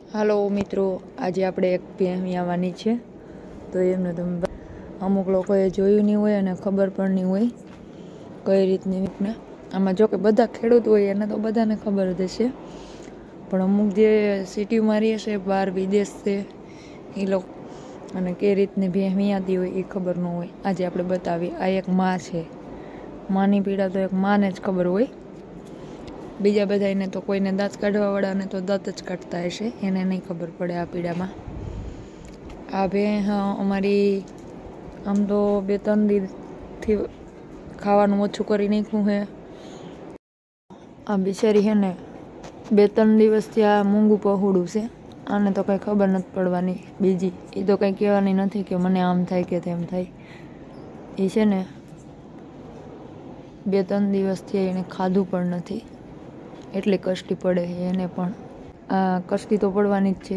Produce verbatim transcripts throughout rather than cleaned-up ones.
હાલો મિત્રો, આજે આપણે એક ભેંસ આવવાની છે તો એમને તમે અમુક લોકોએ જોયું નહીં હોય અને ખબર પણ નહીં હોય કઈ રીતની ને આમાં જો કે બધા ખેડૂત હોય એને તો બધાને ખબર જ હશે, પણ અમુક જે સિટીમાં રહે છે બહાર વિદેશ છે એ લોકો અને કઈ રીતની ભેંસ વિયાતી હોય એ ખબર ન હોય. આજે આપણે બતાવીએ. આ એક માં છે, માની પીડા તો એક માને જ ખબર હોય, બીજા બધાને તો કોઈને દાંત કાઢવા વાળાને તો દાંત જ કાઢતા હશે, એને નહીં ખબર પડે આ પીડામાં. આ ભેંસ અમારી આમ તો બે ત્રણ દિવસથી ખાવાનું ઓછું કરી નાખ્યું છે. આ બિચારી છે ને બે ત્રણ દિવસથી આ મૂંગું પહોળું છે, આને તો કંઈ ખબર નથી પડવાની. બીજી એ તો કંઈ કહેવાની નથી કે મને આમ થાય કે તેમ થાય. એ છે ને બે ત્રણ દિવસથી એને ખાધું પણ નથી, એટલી કષ્ટી પડે છે એને પણ. આ કષ્ટી તો પડવાની જ છે.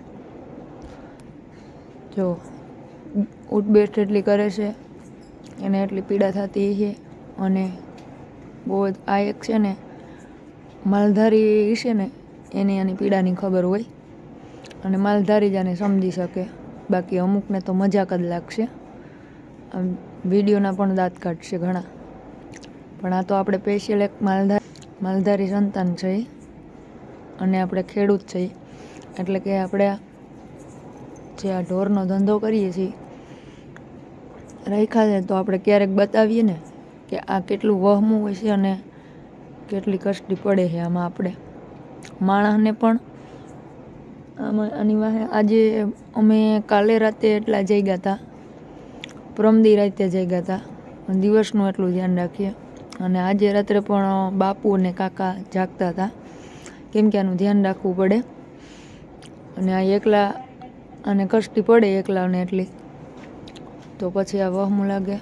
જો ઉઠબેઠ એટલી કરે છે, એને એટલી પીડા થતી છે. અને બહુ જ આ એક છે ને માલધારી છે ને એને આની પીડાની ખબર હોય, અને માલધારી જ આને સમજી શકે, બાકી અમુકને તો મજાક જ લાગશે. વિડીયોના પણ દાંત કાઢશે ઘણા, પણ આ તો આપણે સ્પેશિયલ એક માલધારી માલધારી સંતાન છે અને આપણે ખેડૂત છીએ, એટલે કે આપણે જે આ ઢોરનો ધંધો કરીએ છીએ રાખ્યા છે તો આપણે ક્યારેક બતાવીએ ને કે આ કેટલું વહમું હોય છે અને કેટલી કષ્ટી પડે છે આમાં. આપણે માણસને પણ આમાં આની વાહે આજે અમે કાલે રાતે એટલા જઈ ગયા હતા, પ્રમદી રાતે જઈ ગયા હતા, દિવસનું એટલું ધ્યાન રાખીએ. અને આજે રાત્રે પણ બાપુ અને કાકા જાગતા હતા, કેમ કે આનું ધ્યાન રાખવું પડે. અને આ એકલા આને કષ્ટી પડે એકલાને એટલી, તો પછી આ વહમું લાગે.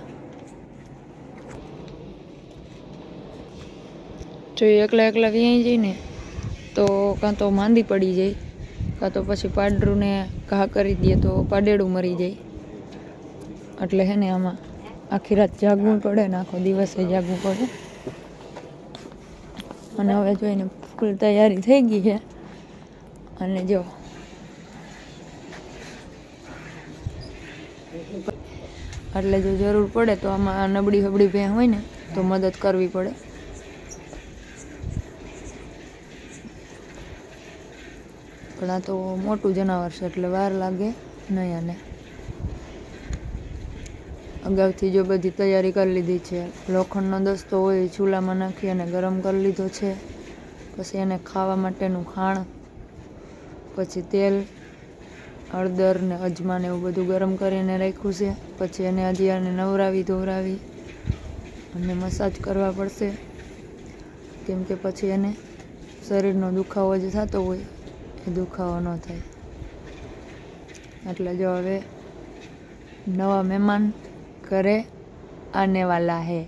જો એકલા એકલા વ્યાઈ જાય ને તો કાં તો માંદી પડી જાય, કાં તો પછી પાડરૂને ઘા કરી દે તો પાડેડું મરી જાય. એટલે હે ને આમાં આખી રાત જાગવું પડે ને આખો દિવસે જાગવું પડે. અને હવે જોઈને ફૂલ તૈયારી થઈ ગઈ છે. અને જો એટલે જો જરૂર પડે તો આમાં નબળી હબળી ભેંસ હોય ને તો મદદ કરવી પડે. પણ આ તો મોટું જનાવર છે એટલે વાર લાગે નહીં. આને અગાઉથી જો બધી તૈયારી કરી લીધી છે. લોખંડનો દસ્તો હોય ચૂલામાં નાખી અને ગરમ કરી લીધો છે. પછી એને ખાવા માટેનું ખાણ, પછી તેલ, હળદર ને અજમા ને એવું બધું ગરમ કરીને રાખ્યું છે. પછી એને હજી આને નવરાવી ધોવરાવી અને મસાજ કરવા પડશે, કેમ કે પછી એને શરીરનો દુખાવો જે થતો હોય એ દુખાવો ન થાય. એટલે જો હવે નવા મહેમાન ઘરે આને વાલા હે.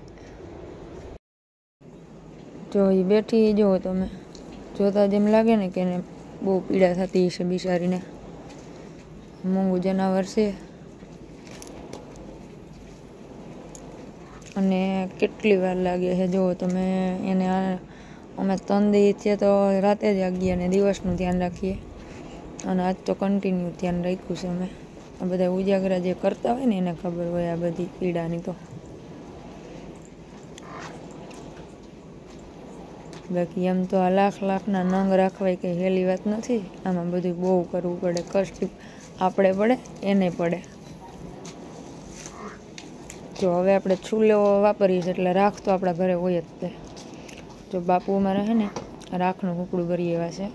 જો એ બેઠી જો તમે જોતા જેમ લાગે ને કે એને બહુ પીડા થતી હશે બિચારીને. મૂંગું જનાવર છે અને કેટલી વાર લાગે છે જુઓ તમે એને. અમે ત્રણ દી છે તો રાતે જ જાગીએ અને દિવસનું ધ્યાન રાખીએ, અને આજ તો કન્ટિન્યુ ધ્યાન રાખ્યું છે અમે. આ બધા ઉજાગરા જે કરતા હોય ને એને ખબર હોય આ બધી પીડાની. તો બાકી એમ તો આ લાખ લાખના નંગ રાખવાય કંઈ હેલી વાત નથી. આમાં બધું બહુ કરવું પડે, કષ્ટ આપણે પડે એને પડે. જો હવે આપણે ચૂલો વાપરીએ છીએ એટલે રાખ તો આપણા ઘરે હોય જ તે. જો બાપુ અમારે છે ને રાખનું કૂકડું ભરી એવા છે.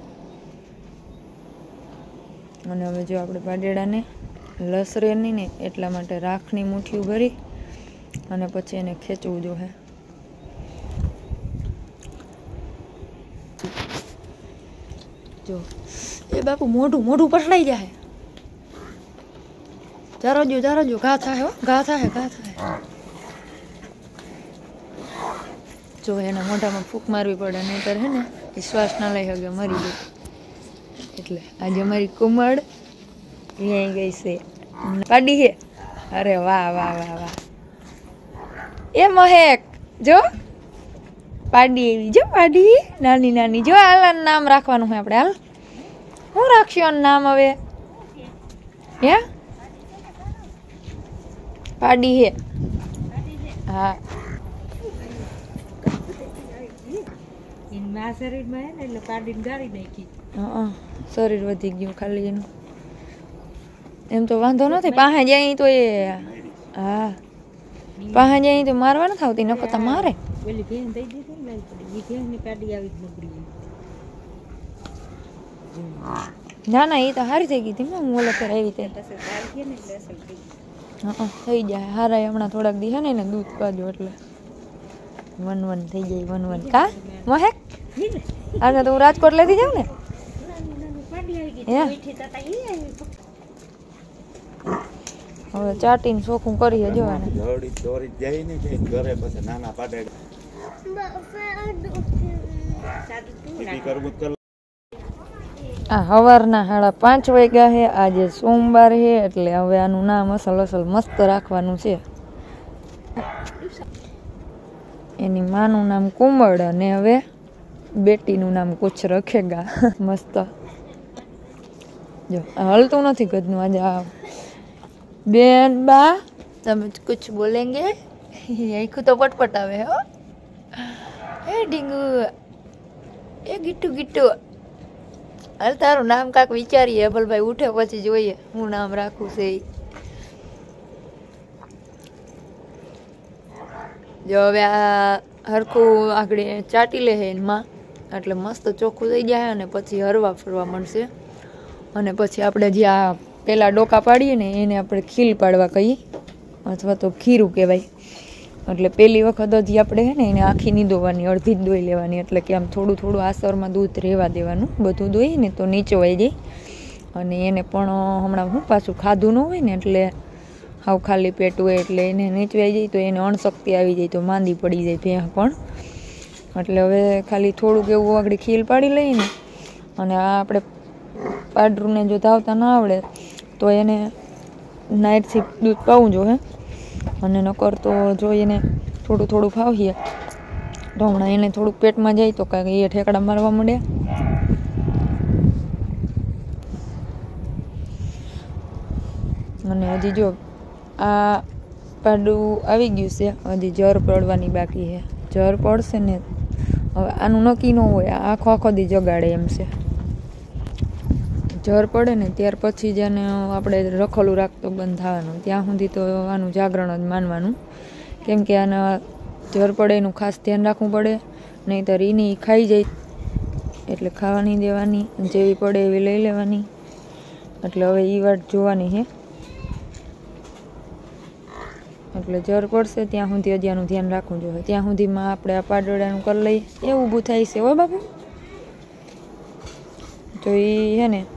અને હવે જો આપણે પાડેડાને લસરે નહીં ને એટલા માટે રાખની મુઠ્ઠીઓ ભરી અને પછી એને ખેંચવું જોઈએ. જો એ બાપુ મોઢું મોઢું પસડાઈ જાય. ચારો જો ચારો જો ઘા થાય હો, ઘા થાય ઘા થાય. જો એના મોઢામાં ફૂંક મારવી પડે, નહીંતર હે ને એ શ્વાસ ના લઈ શકે, મરી જાય. એટલે આજે અમારી કુમળ વ્યાઈ ગઈ છે, પાડી છે. અરે વાહ વાહ વાહ વાહ. એ મહેક જો પાડી એવી, જો પાડી નાની નાની. જો હાલ નામ રાખવાનું હોય આપણે. હાલ હું રાખ રાખશો નામ હવે હે પાડી હે હા શરીર વધી ગયું ખાલી એનું એમ તો વાંધો નથી પાસે જાય તો એ હા પાસે જાય તો મારવા નથી આવતી નકર મારે ના ના એ તો હારી થઈ ગઈ હતી હું ઓલા ફેર આવી તે હા થઈ જાય હારા હમણાં થોડાક દી છે ને દૂધ પાજો એટલે વન વન થઈ જાય વન વન કા મહેક આગળ તો હું રાજકોટ લેતી જાઉં ને હવે ચાટીને ચોખ્ખું કરીએ જોવાને આ સવારના સાડા પાંચ વાગ્યા છે આજે સોમવાર છે એટલે હવે આનું નામ અસલ અસલ મસ્ત રાખવાનું છે એની માનું નામ કુમળ અને હવે બેટીનું નામ કુછ રખેગા મસ્ત જો હલતું નથી કદનું આજે આ બેન બા તમે કુછ બોલેંગે આખું તો પટપટ આવે હો હે ડીંગુ એ ગીટુ ગીટુ હાલ તારું નામ કાંક વિચારીએ અભલભાઈ ઉઠે પછી જોઈએ હું નામ રાખું છે જો હવે આ હરખું આગળ ચાટી લે હે એમાં એટલે મસ્ત ચોખ્ખું થઈ જાય અને પછી હરવા ફરવા મળશે અને પછી આપણે જે આ પેલા ડોકા પાડીએ ને એને આપણે ખીલ પાડવા કહીએ અથવા તો ખીરું કહેવાય એટલે પહેલી વખત હજી આપણે હે ને એને આખી નહીં દોવાની અડધી જ દોઈ લેવાની એટલે કે આમ થોડું થોડું આસરમાં દૂધ રહેવા દેવાનું બધું દોઈએ ને તો નીચવાઈ જાય અને એને પણ હમણાં હું પાછું ખાધું ન હોય ને એટલે હાવ ખાલી પેટ હોય એટલે એને નીચવાઈ જાય તો એને અણશક્તિ આવી જાય તો માંદી પડી જાય ભેંસ પણ એટલે હવે ખાલી થોડુંક એવું આગળ ખીલ પાડી લઈએ ને અને આ આપણે પાડરૂને જો ધાવતા ના આવડે તો એને નાઇટથી દૂધ પાવું જોઈએ અને નકર તો જો એને થોડું થોડું ફાવીએ તો હમણાં એને થોડુંક પેટમાં જાય તો કાંઈક એ ઠેકડા મારવા માંડે અને હજી જો આ પાડું આવી ગયું છે હજી જર પડવાની બાકી છે જર પડશે ને હવે આનું નક્કી ન હોય આખો આખો દી જગાડે એમ છે જર પડે ને ત્યાર પછી જ એને આપણે રખોલું રાખતો બંધ થવાનું ત્યાં સુધી તો આનું જાગરણ જ માનવાનું કેમ કે આના જર પડે એનું ખાસ ધ્યાન રાખવું પડે નહીંતર એની ખાઈ જાય એટલે ખાવાની દેવાની જેવી પડે એવી લઈ લેવાની એટલે હવે એ વાત જોવાની છે એટલે જર પડશે ત્યાં સુધી હજી આનું ધ્યાન રાખવું જોઈએ ત્યાં સુધીમાં આપણે આ પાડોડાનું કરી લઈએ એ ઊભું થાય છે હો બાપુ તો એ છે ને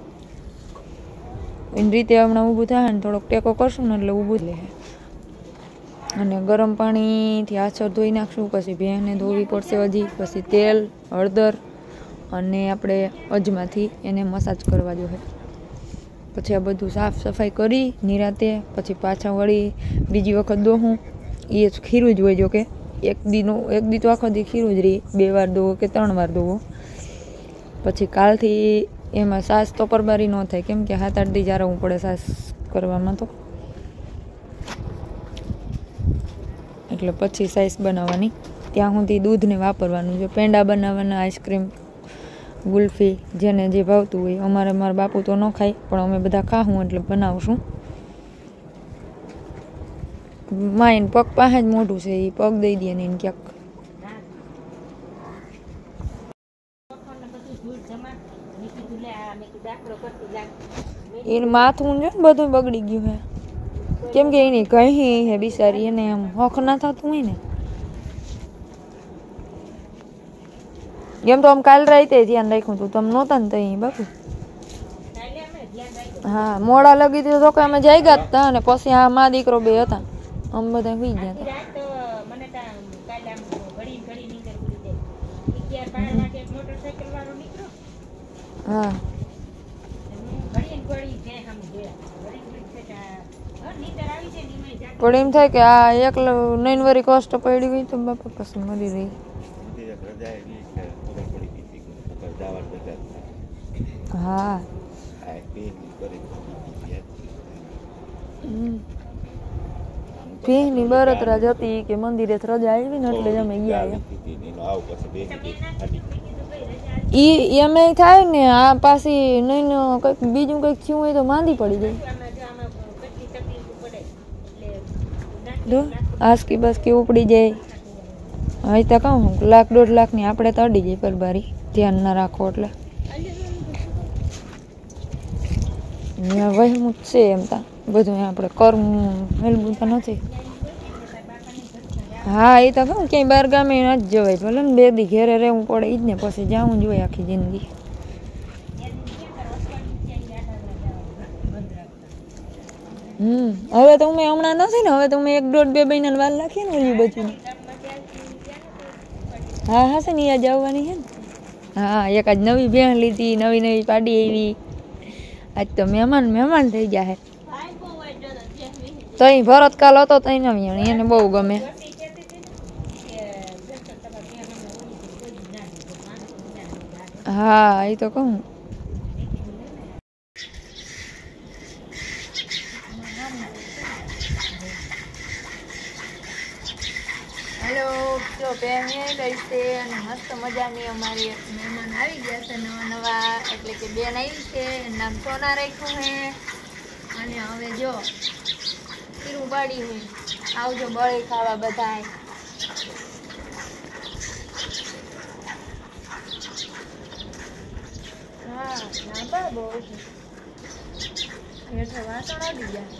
એની રીતે હમણાં ઊભું થાય ને થોડોક ટેકો કરશું ને એટલે ઊભું જ લે અને ગરમ પાણીથી આછળ ધોઈ નાખશું પછી ભેંસને ધોવી પડશે હજી પછી તેલ હળદર અને આપણે અજમાથી એને મસાજ કરવા જોઈએ પછી આ બધું સાફ સફાઈ કરી નિરાતે પછી પાછા વળી બીજી વખત દોહું એ જ ખીરું જ હોય જો કે એક દીનું એક દી તો આખો દી ખીરું જ રહી બે વાર દોવો કે ત્રણ વાર દોવો પછી કાલથી એમાં સાસ તો પરબારી ન થાય કેમ કે હાથ આઠ દી જારવવું પડે સાસ કરવામાં તો એટલે પછી સાઈસ બનાવવાની ત્યાં સુધી દૂધને વાપરવાનું જો પેંડા બનાવવાના આઈસ્ક્રીમ ગુલ્ફી જેને જે ભાવતું હોય અમારે મારા બાપુ તો ન ખાય પણ અમે બધા ખાવું એટલે બનાવશું માઈને પગ પાસે જ મોઢું છે એ પગ દઈ દે ને એને ક્યાંક એનું માથું જો ને બધું બગડી ગયું હે કેમ કે એની કહી હે બિચારી એને એમ હોખ ના થતું હોય ને એમ તો આમ કાલ રાતે ધ્યાન રાખ્યું હતું તમે નહોતા ને તઈ બાપુ હા મોડા લગી દીધું તો કે અમે જઈ ગયા હતા અને પછી આ મા દીકરો બે હતા અમે બધા સુઈ ગયા હતા હા પણ એમ થાય કે આ એક નૈન વારી કોસ્ટ પડી ગઈ તો બાપા પછી મરી રહી હા ભીની બળતરા જતી કે મંદિરે રજા આવી ને એટલે અમે ગયા. ઈ એમ થાય ને આ પાછી નહીં કઈક બીજું કઈક થયું હોય તો માંદી પડી જાય. આસકી બાસકી ઉપડી જાય. હવે તો કહું લાખ દોઢ લાખ ની આપણે તો અડી જાય પરબારી ધ્યાન ના રાખો એટલે. વહેમું જ છે એમ તા બધું આપણે કરવું હેલવું તો નથી. હા એ તો કહું ક્યાંય બાર ગામે ન જ જવાય ભલે ને બે દી ઘેરે રહેવું પડે ઈ જ ને પછી જવું જોઈએ આખી જિંદગી. હમ હવે તો મેં હમણાં નથી ને હવે તો મેં એક દોઢ બે મહિના વાર રાખીએ ને ઓલી બધું. હા હા છે ને યા જવાની છે ને. હા એક આજ નવી બેન લીધી નવી નવી પાડી આવી. આજ તો મહેમાન મહેમાન થઈ ગયા હે. તઈ ભરત કાલ હતો તઈ નવી એને બહુ ગમે. હા એ તો કહું. હેલો જો બેન ગઈ છે અને મસ્ત મજાની અમારી મહેમાન આવી ગયા છે નવા નવા એટલે કે બેન આવી છે નામ સોના રાખ્યું હે. અને હવે જો ખીરું પાડી હે આવજો બળી ખાવા બધાય. હા ના બા બહુ હેઠે વાસણ આવી ગયા.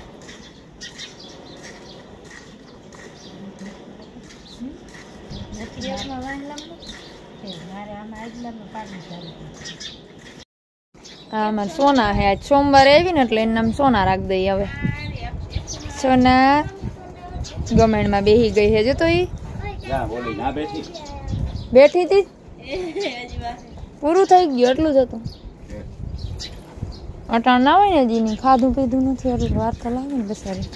હા મારે સોના હે આજ સોમવારે આવી ને એટલે એનું નામ સોના રાખી દઈએ. હવે સોના ગમેણમાં બેહી ગઈ હે જો તો ઈ બેઠી હતી પૂરું થઈ ગયું એટલું જ હતું. અટાણ ના હોય ને જીની ખાધું પીધું નથી એટલે વાર તો લાગે ને બસારી.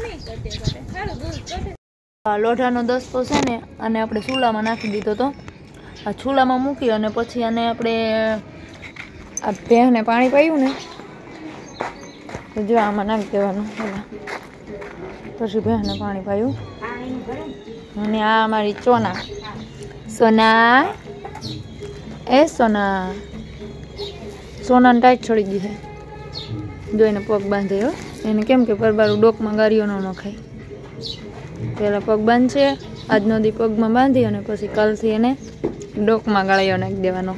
લોઢાનો દસ્તો છે ને અને આપણે ચૂલામાં નાખી દીધો તો આ ચૂલામાં મૂકી અને પછી આને આપણે આ ભેંને પાણી પાયું ને તો જો આમાં નાખી દેવાનું. પછી ભેંને પાણી પાયું અને આ અમારી ચોના સોના એ સોના સોનાને ટાઈટ છોડી ગઈ છે જોઈને પગ બાંધે હો એને કેમ કે પરબારું ડોકમાં ગારીઓ ન નખાય. પહેલાં પગ બાંધશે આજનો દી પગમાં બાંધી અને પછી કાલથી એને ડોકમાં ગાળીઓ નાખી દેવાનો.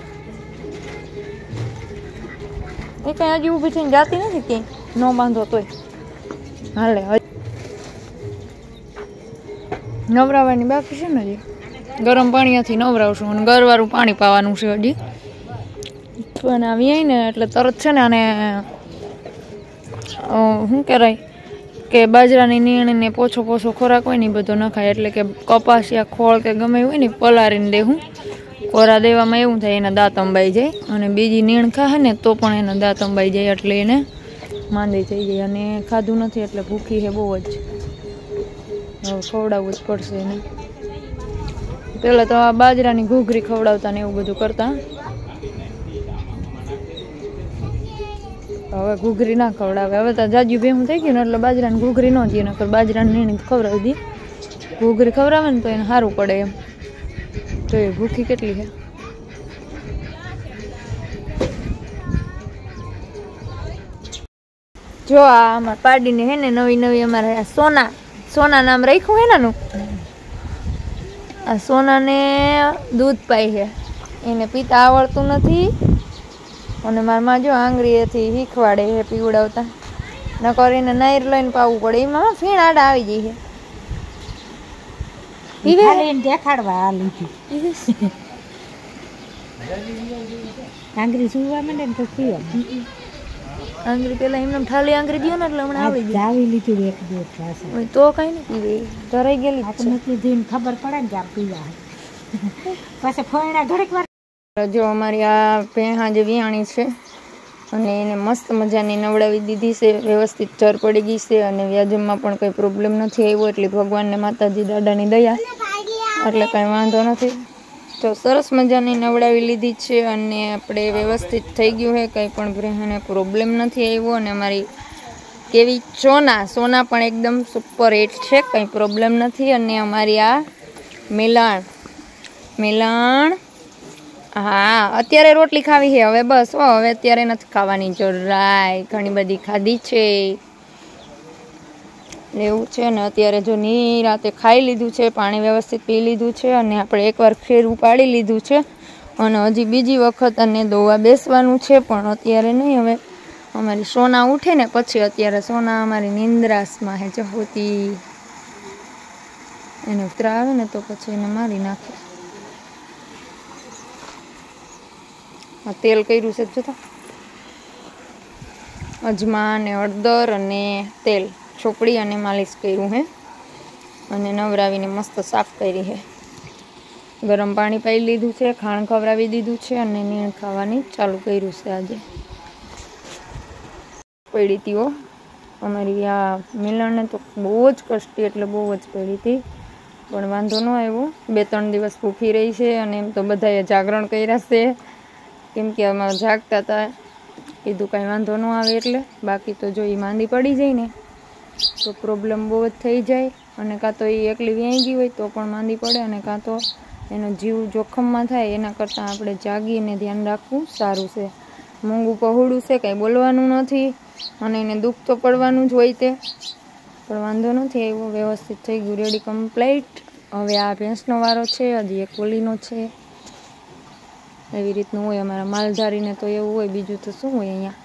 એ કંઈ હજી ઊભી થઈને જાતી નથી ક્યાંય ન બાંધો તોય હાલે. નવરાવાની બાકી છે ને હજી ગરમ પાણીથી નવરાવશું અને ગરવાળું પાણી પાવાનું છે હજી. અને આવી ને એટલે તરત છે ને અને શું કહેવાય કે બાજરાની નીણને પોછો પોછો ખોરાક હોય ને એ બધો ન ખાય એટલે કે કપાસ યા ખોળ કે ગમે હોય ને પલાળીને દેવું. કોરા દેવામાં એવું થાય એના દાંત અંબાઈ જાય અને બીજી નીણ ખાય ને તો પણ એના દાંત અંબાઈ જાય એટલે એને માંદી થઈ જાય. અને ખાધું નથી એટલે ભૂખી છે બહુ જ. હવે ખવડાવવું જ પડશે એને. પહેલાં તો આ બાજરાની ઘૂઘરી ખવડાવતા ને એવું બધું કરતા. હવે ઘૂઘરી ના ખવડાવે. હવે તો જાજુ ભેહું થઈ ગયું ને એટલે બાજરાની ઘૂઘરી ન દઈએ નકર બાજરાની નીણી ખવડાવી દઈએ. ઘૂઘરી ખવડાવે ને તો એને સારું પડે એમ. તો એ ભૂખી કેટલી છે. જો આ અમારે પાડીને હે ને નવી નવી અમારે સોના સોના નામ રાખ્યું હે નાનું. આ સોનાને દૂધ પાય છે એને પીતા આવડતું નથી અને મારા માં જો આંગળીએથી શીખવાડે છે પીવડાવતા નકર એને નાયર લઈને પાવું પડે. એમાં ફીણ આડા આવી જાય છે દેખાડવા આ લીધી આંગળી સુવા માંડે ને તો પીવા આંગળી પેલા એમને ઠાલી આંગળી દો ને એટલે હમણાં આવી ગઈ આવી લીધું એક બે તો કઈ નહીં પીવે ધરાઈ ગયેલી નથી ધીન ખબર પડે ને કે આ પીવા પછી ફોયણા ઘડીક વાર. જો અમારી આ ભેંહા જે વિયાણી છે અને એને મસ્ત મજાની નવડાવી દીધી છે વ્યવસ્થિત ચર પડી ગઈ છે અને વ્યાજમાં પણ કંઈ પ્રોબ્લેમ નથી આવ્યો એટલે ભગવાનને માતાજી દાદાની દયા એટલે કંઈ વાંધો નથી. તો સરસ મજાની નવડાવી લીધી છે અને આપણે વ્યવસ્થિત થઈ ગયું છે, કંઈ પણ ગ્રહને પ્રોબ્લેમ નથી આવ્યો. અને અમારી કેવી સોના સોના પણ એકદમ સુપર હિટ છે, કંઈ પ્રોબ્લેમ નથી. અને અમારી આ મિલાણ મિલાણ હા અત્યારે રોટલી ખાવી છે હવે, બસ હો હવે અત્યારે નથી ખાવાની, જરાય ઘણી બધી ખાધી છે એવું છે ને. અત્યારે જો નિરાતે ખાઈ લીધું છે, પાણી વ્યવસ્થિત પી લીધું છે અને આપણે એકવાર ખીરું પાડી લીધું છે અને હજી બીજી વખત અને દોવા બેસવાનું છે, પણ અત્યારે નહીં. હવે અમારી સોના ઉઠે ને પછી, અત્યારે સોના અમારી નિંદ્રાસમાં હે જો હોતી, એને ઉતરા આવે ને તો પછી એને મારી નાખે. આ તેલ કર્યું છે જોતા, અજમા અને હળદર અને તેલ ચોપડી અને માલિશ કર્યું હે અને નવરાવીને મસ્ત સાફ કરી છે. ગરમ પાણી પાઈ લીધું છે, ખાણ ખવડાવી દીધું છે અને નીણ ખાવાની ચાલુ કર્યું છે. આજે પડી હતી હો અમારી આ મિલણને તો બહુ જ કષ્ટી, એટલે બહુ જ પડી હતી, પણ વાંધો ન આવ્યો. બે ત્રણ દિવસ ભૂખી રહી છે અને એમ તો બધાએ જાગરણ કર્યા છે, કેમ કે અમારે જાગતા હતા, કીધું કાંઈ વાંધો ન આવે એટલે. બાકી તો જો એ માંદી પડી જાય ને તો પ્રોબ્લેમ બહુ જ થઈ જાય, અને કાં તો એ એકલી વ્યાઈ ગઈ હોય તો પણ માંદી પડે, અને કાં તો એનો જીવ જોખમમાં થાય. એના કરતાં આપણે જાગીને ધ્યાન રાખવું સારું છે. મૂંગું પહોળું છે, કાંઈ બોલવાનું નથી અને એને દુઃખ તો પડવાનું જ હોય તે, પણ વાંધો નથી આવ્યો, વ્યવસ્થિત થઈ ગયું, રેડી કમ્પ્લીટ. હવે આ ભેંસનો વારો છે, હજી એક ઓલીનો છે. એવી રીતનું હોય અમારા માલધારીને, તો એવું હોય, બીજું તો શું હોય અહીંયા.